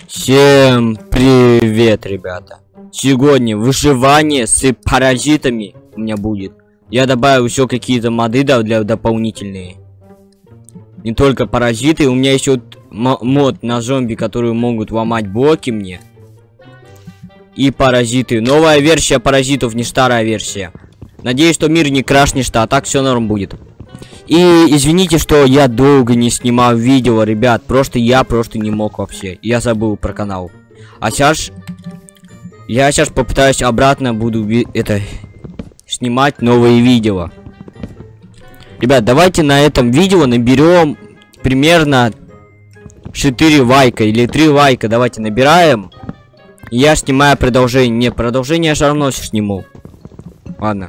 Всем привет, ребята! Сегодня выживание с паразитами у меня будет. Я добавил еще какие-то моды для дополнительные. Не только паразиты, у меня еще мод на зомби, которые могут ломать блоки мне. И паразиты. Новая версия паразитов, не старая версия. Надеюсь, что мир не крашнет, а так все норм будет. И извините, что я долго не снимал видео, ребят. Я просто не мог вообще. Я забыл про канал. А сейчас я попытаюсь обратно буду снимать новые видео. Ребят, давайте на этом видео наберем примерно 4 лайка или 3 лайка. Давайте набираем. И я снимаю продолжение. Не, продолжение я все равно сниму. Ладно.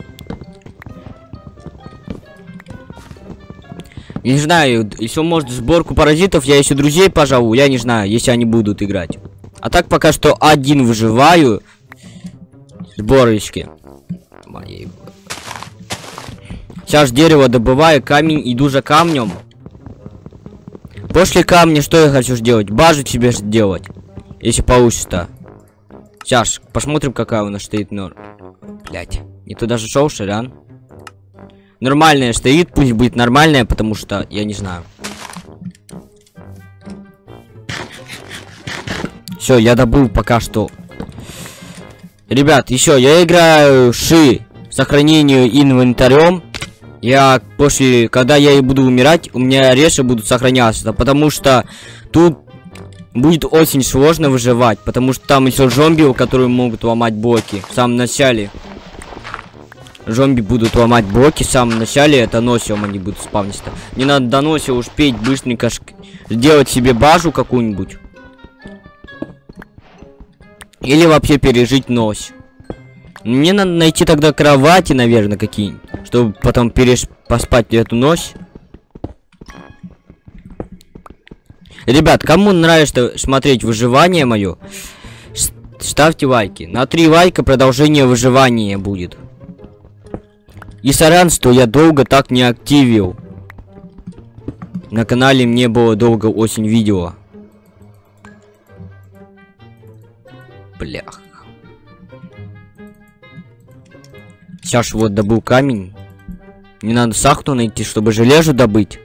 Не знаю, если может сборку паразитов, я еще друзей пожалуй, я не знаю, если они будут играть. А так пока что один выживаю. Сборочки. Сейчас дерево добываю, камень, иду за камнем. После камня что я хочу сделать? Базу себе сделать. Если получится. Сейчас, посмотрим, какая у нас стоит норма. Блять, не туда же шел, Шарян. Нормальная стоит, пусть будет нормальная, потому что я не знаю. Все, я добыл пока что. Ребят, еще я играю сохранению инвентарем. Я когда я и буду умирать, у меня реши будут сохраняться, потому что тут будет очень сложно выживать, потому что там еще зомби, которые могут ломать блоки в самом начале. Зомби будут ломать блоки в самом начале, это носом они будут спавниться. Не надо до носа успеть быстренько сделать себе базу какую-нибудь. Или вообще пережить ночь. Мне надо найти тогда кровати, наверное, какие-нибудь, чтобы потом поспать эту ночь. Ребят, кому нравится смотреть выживание мое, ставьте лайки. На 3 лайка продолжение выживания будет. И сорян, что я долго так не активил. На канале мне было долго очень видео. Блях. Сейчас вот добыл камень. Мне надо сахту найти, чтобы железо добыть.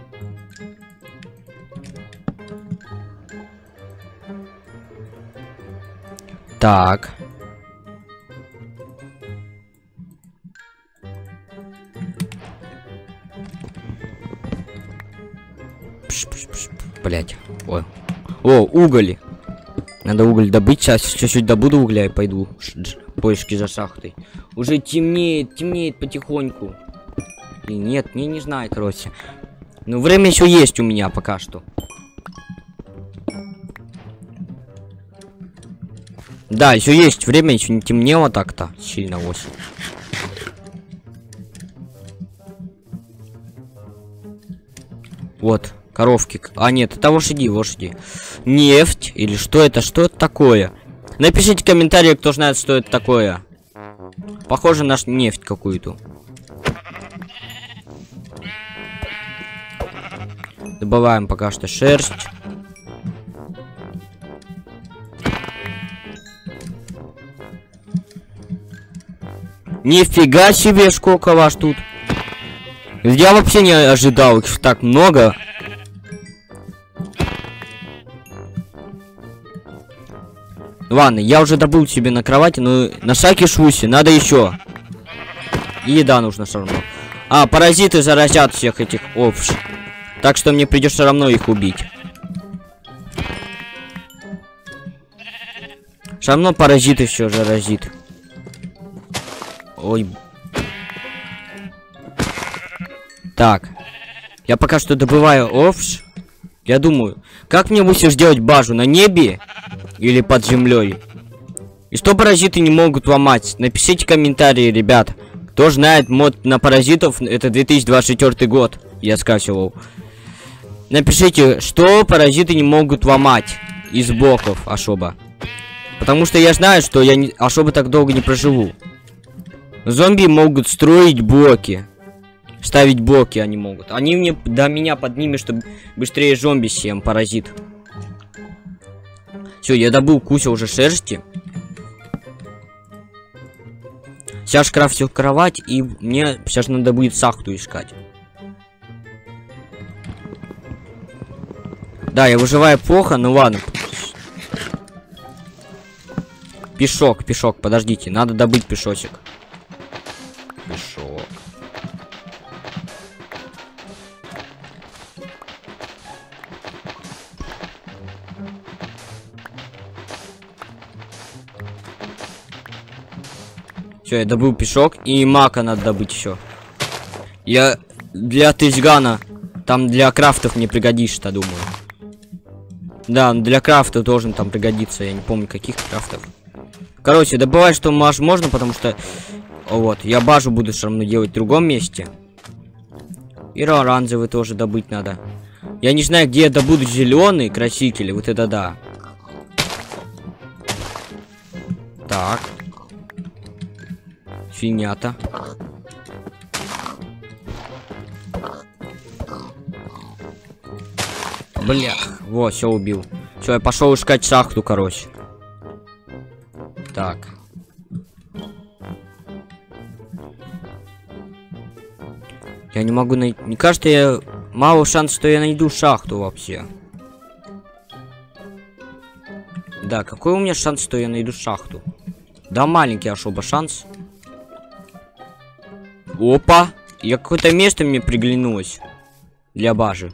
Так. Блять. Ой. О, уголь. Надо уголь добыть. Сейчас чуть-чуть добуду угля и пойду поиски за шахтой. Уже темнеет потихоньку. И нет, не знаю, короче. Но время еще есть у меня пока что. Да, еще есть время, еще не темнело так-то сильно осень. Вот. Коровки. А, нет, это лошади. Нефть. Или что это? Что это такое? Напишите в комментариях, кто знает, что это такое. Похоже на нефть какую-то. Добавляем пока что шерсть. Нифига себе, сколько вас тут. Я вообще не ожидал их так много. Ладно, я уже добыл себе на кровати, но на всякий случай надо еще. И еда нужна все равно. А, паразиты заразят всех этих овш. Так что мне придется все равно их убить. Все равно паразиты все заразит. Ой. Так. Я пока что добываю овш. Я думаю, как мне лучше сделать базу на небе или под землей? И что паразиты не могут ломать? Напишите комментарии, ребят. Кто знает мод на паразитов, это 2024 год. Я скачивал. Напишите, что паразиты не могут ломать из блоков особо. Потому что я знаю, что я особо так долго не проживу. Зомби могут строить блоки. Ставить блоки они могут. Они мне до меня поднимут, чтобы быстрее зомби съем, паразит. Все, я добыл кучу уже шерсти. Сейчас крафтил кровать, и мне сейчас надо будет сахту искать. Да, я выживаю плохо, ну ладно. Пешок, пешок, подождите, надо добыть пешочек. Пешок. Все, я добыл пешок, и мака надо добыть еще. Я для тысгана, там для крафтов не пригодишься, думаю. Да, для крафта должен там пригодиться, я не помню каких крафтов. Короче, добывать что можно, потому что вот, я базу буду все равно делать в другом месте. И оранжевый тоже добыть надо. Я не знаю, где я добуду зеленый красители, вот это да. Так. Финята. Бля, вот, все убил. Все, я пошел искать шахту, короче. Так. Я не могу найти. Мне кажется, я мало шанс, что я найду шахту вообще. Да, какой у меня шанс, что я найду шахту? Да, маленький особо шанс. Опа! Я какое-то место мне приглянулось. Для базы.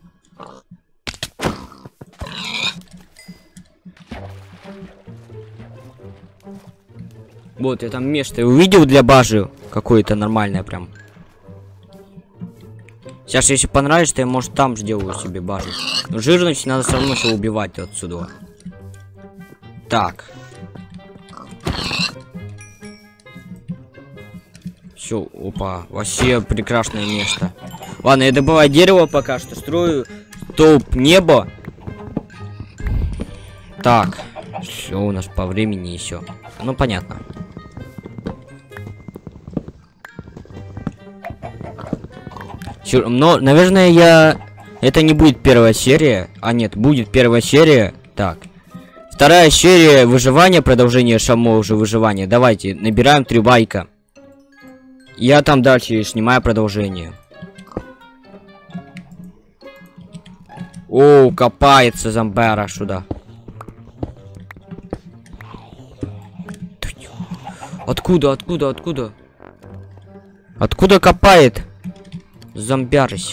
Вот, я там место увидел для базы. Какое-то нормальное прям. Сейчас, если понравится, я, может, там сделаю себе базу. Но жирность надо все равно все убивать отсюда. Так. Все, опа, вообще прекрасное место. Ладно, я добываю дерево пока что, строю столб неба. Так, все у нас по времени еще. Ну, понятно. Но, наверное, это не будет первая серия. А нет, будет первая серия. Так. Вторая серия выживания, продолжение само уже выживания. Давайте, набираем 3 байка. Я там дальше снимаю продолжение. О, копается зомбара сюда. Откуда? Откуда копает? Зомбярысь.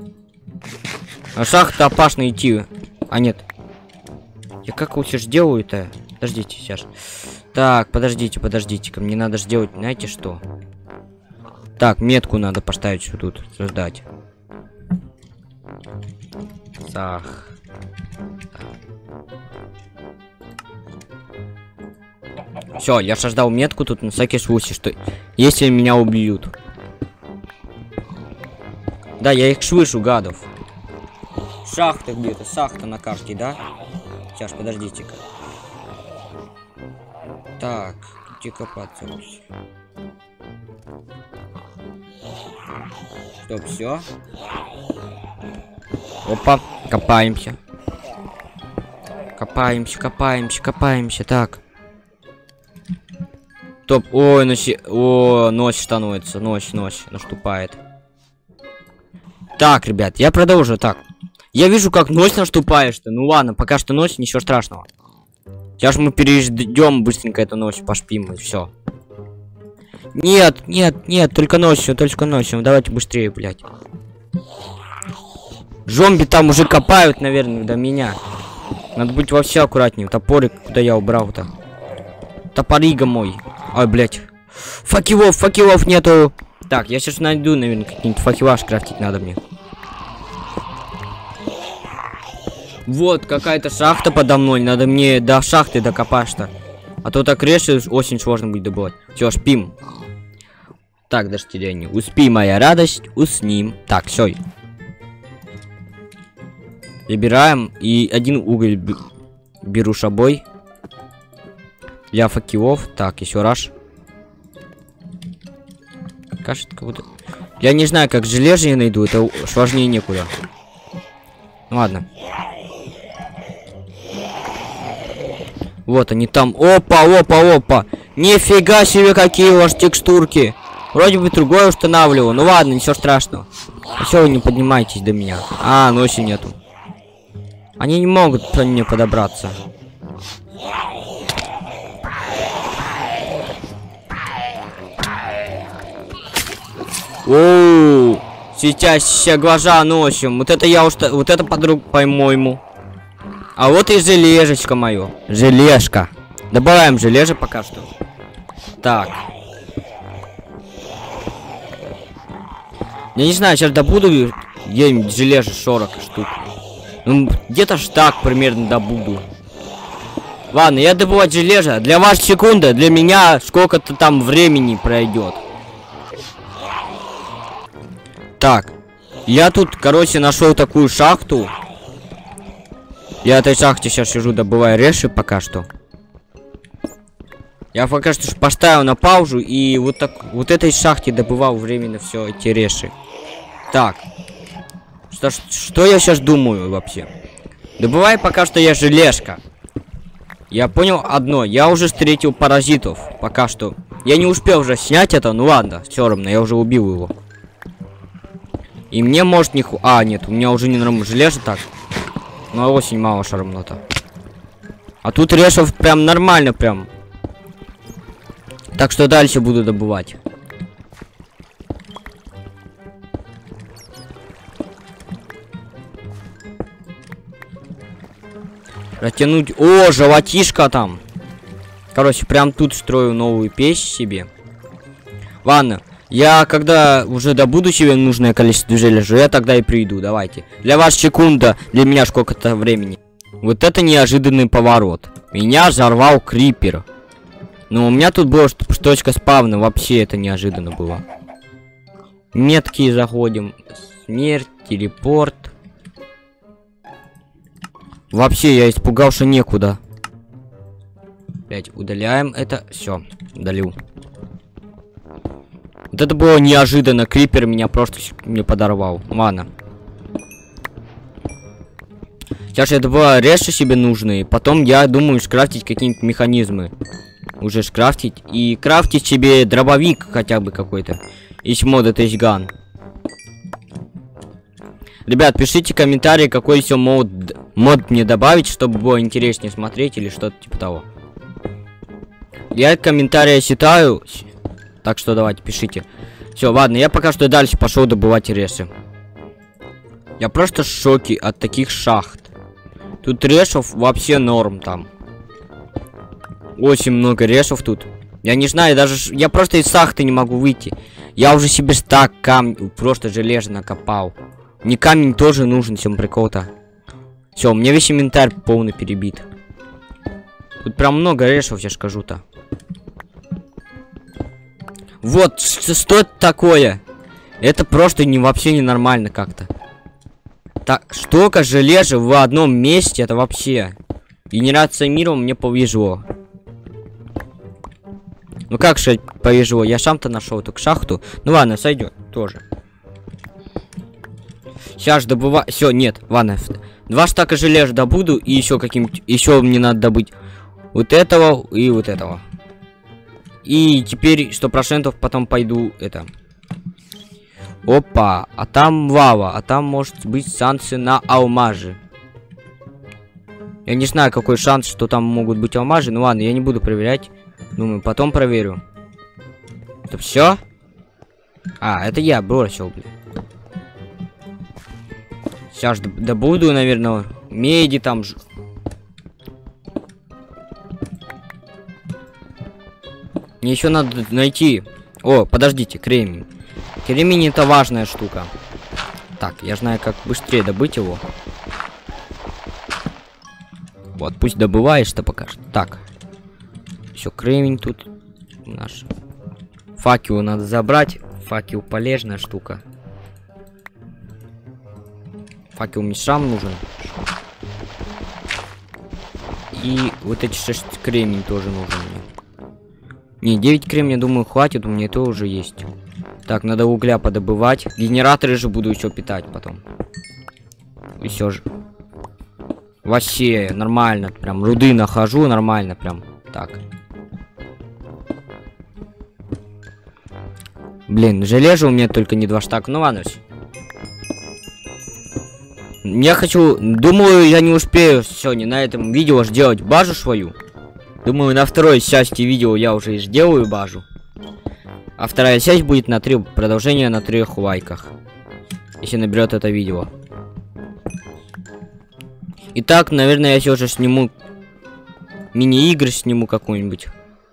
А шахта опасно идти. А нет. Я как лучше сделаю-то? Подождите сейчас. Так, подождите-ка. Мне надо сделать, знаете что? Так, метку надо поставить вот тут, создать. Так. Все, я создал метку тут на всякий случай, что если меня убьют. Да, я их слышу, гадов. Шахта где-то, шахта на карте, да? Сейчас, подождите-ка. Так, где копаться вообще? Стоп, все. Опа, копаемся. Копаемся, так. Стоп, ой, ночь становится, ночь наступает. Так, ребят, я продолжу, так. Я вижу, как ночь наступает-то. Ну ладно, пока что ночь, ничего страшного. Сейчас мы переждем быстренько эту ночь, поспим и все. Нет, только ночью. Давайте быстрее, блядь. Зомби там уже копают, наверное, до меня. Надо быть вообще аккуратнее. Топорик, куда я убрал-то? Топорига мой. Ой, блядь. Факелов нету. Так, я сейчас найду, наверное, какие-нибудь факела скрафтить надо мне. Вот, какая-то шахта подо мной. Надо мне до шахты докопаться. А то так решил, очень сложно будет добывать. Все, спим. Так, дождь успи, моя радость, усним. Так, все. Забираем. И один уголь беру с собой. Для факелов. Так, еще раз. Кажется, как будто... Я не знаю, как железо я найду. Это сложнее некуда. Ладно. Вот они там. Опа, опа, опа. Нифига себе, какие у вас текстурки. Вроде бы другое устанавливал. Ну ладно, ничего страшного. А чё вы не поднимаетесь до меня? А, ночи нету. Они не могут ко мне подобраться. Оу, светящиеся глаза ночью. Вот это я уж... Вот это, подруг, по-моему. А вот и железочка мое. Железка. Добавляем железо пока что. Так. Я не знаю, сейчас добуду где-нибудь железо 40 штук. Ну, где-то ж так примерно добуду. Ладно, я добывать железо. Для вас секунда, для меня сколько-то там времени пройдет. Так, я тут, короче, нашел такую шахту. Я в этой шахте сейчас сижу, добываю реши пока что. Я пока что поставил на паузу и вот так вот этой шахте добывал временно все эти реши. Так, что я сейчас думаю вообще? Добываю пока что я железка. Я понял одно, я уже встретил паразитов пока что. Я не успел уже снять это, ну ладно, все равно, я уже убил его. И мне может не ху... А, нет, у меня уже не нормально железо так. Но очень мало шармнота. А тут решев прям нормально прям. Так что дальше буду добывать. Растянуть... О, животишко там. Короче, прям тут строю новую печь себе. Ладно. Я когда уже добуду себе нужное количество железа, я тогда и приду. Давайте. Для вас секунда, для меня сколько-то времени. Вот это неожиданный поворот. Меня взорвал крипер. Но у меня тут была точка спавна. Вообще это неожиданно было. Метки заходим. Смерть, телепорт. Вообще я испугался некуда. Блять, удаляем это. Все, удалил. Вот это было неожиданно. Крипер меня просто не подорвал. Ладно. Сейчас я добываю реши себе нужные. Потом я думаю скрафтить какие-нибудь механизмы. Уже скрафтить. И крафтить себе дробовик хотя бы какой-то. Из мода Тейсган. Ребят, пишите комментарии, какой еще мод мне добавить, чтобы было интереснее смотреть или что-то типа того. Я комментарии читаю. Так что давайте, пишите. Все, ладно, я пока что дальше пошел добывать реши. Я просто в шоке от таких шахт. Тут решев вообще норм там. Очень много решев тут. Я не знаю, даже... Я просто из шахты не могу выйти. Я уже себе стак камень, просто железо накопал. Мне камень тоже нужен, чем прикол-то. Все, у меня весь инвентарь полный перебит. Тут прям много решев, я скажу-то. Вот, что это такое? Это просто вообще ненормально как-то. Так, столько железа в одном месте, это вообще... Генерация мира мне повезло. Ну как же повезло? Я сам-то нашел только шахту. Ну ладно, сойдет тоже. Сейчас добываю... Все, нет, ладно. 2 стака железа добуду и еще каким-нибудь... Еще мне надо добыть вот этого и вот этого. И теперь 100% потом пойду это. Опа, а там лава, а там может быть шансы на алмазы. Я не знаю, какой шанс, что там могут быть алмазы. Ну ладно, я не буду проверять. Думаю, потом проверю. Это все? А, это я бросил, блин. Сейчас добуду, наверное, меди там. Мне еще надо найти... О, подождите, кремень. Кремень это важная штука. Так, я знаю, как быстрее добыть его. Вот, пусть добываешь-то пока что. Так. Еще кремень тут наш. Факел надо забрать. Факел полезная штука. Факел мне сам нужен. И вот эти 6 кремень тоже нужен мне. Не, 9 кремня, думаю, хватит, у меня это уже есть. Так, надо угля подобывать. Генераторы же буду еще питать потом. Еще же. Вообще нормально, прям руды нахожу, нормально прям. Так. Блин, железо у меня только не 2 штака, ну ладно. Я хочу, думаю, я не успею сегодня на этом видео сделать базу свою. Думаю, на второй части видео я уже и сделаю базу. А вторая часть будет на 3, продолжение на 3 лайках. Если наберет это видео. Итак, наверное, я все же сниму мини-игры, сниму какую-нибудь.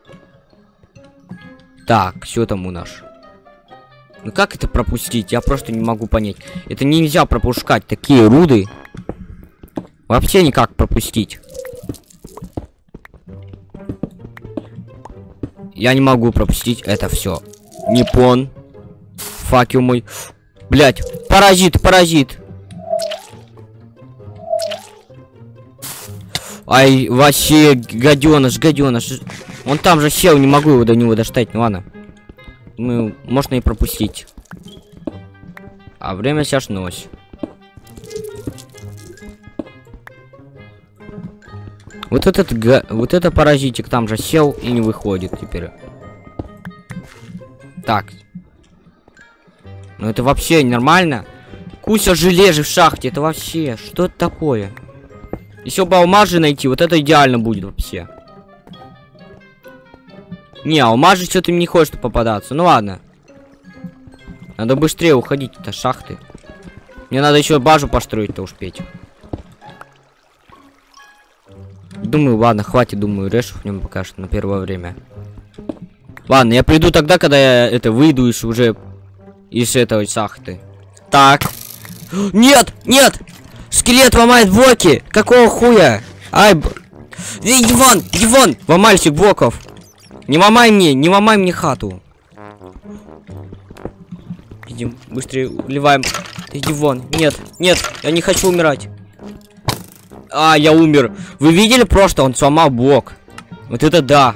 Так, что там у нас? Ну как это пропустить? Я просто не могу понять. Это нельзя пропускать. Такие руды. Вообще никак пропустить. Я не могу пропустить это все. Непон. Факю мой. Блять, паразит, паразит. Ай, вообще, гаденыш, гаденыш. Он там же сел, не могу его до него достать. Ну ладно. Ну, можно и пропустить. А время сейчас ночь. Вот это паразитик там же сел и не выходит теперь. Так. Ну это вообще нормально. Куся железа в шахте, это вообще, что это такое? Если бы алмазы найти, вот это идеально будет вообще. Не, алмазы что-то мне не хочет попадаться. Ну ладно. Надо быстрее уходить от шахты. Мне надо еще базу построить-то успеть. Думаю, ладно, хватит, думаю, решу в нем пока что на первое время. Ладно, я приду тогда, когда я это выйду уже из этой шахты. Так. Нет, нет! Скелет ломает блоки! Какого хуя? Ай, иди вон, иди вон! Ломальщик блоков! Не ломай мне хату. Идем, быстрее уливаем. Иди вон. Нет, нет, я не хочу умирать. А, я умер. Вы видели просто? Он сломал блок. Вот это да.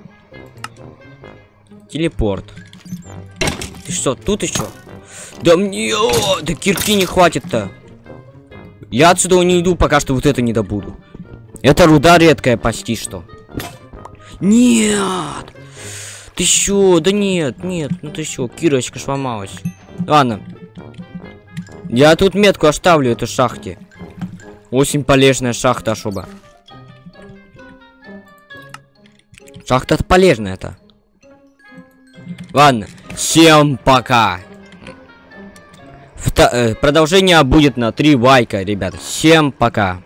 Телепорт. Ты что, тут еще? Да мне... Да кирки не хватит-то. Я отсюда не иду, пока что вот это не добуду. Это руда редкая почти что. Нет! Ты чё? Да нет, нет, ну ты чё, кирочка сломалась. Ладно. Я тут метку оставлю, эту шахте. Очень полезная шахта особо. Шахта полезная-то. Ладно, всем пока. Продолжение будет на 3 лайка, ребята. Всем пока.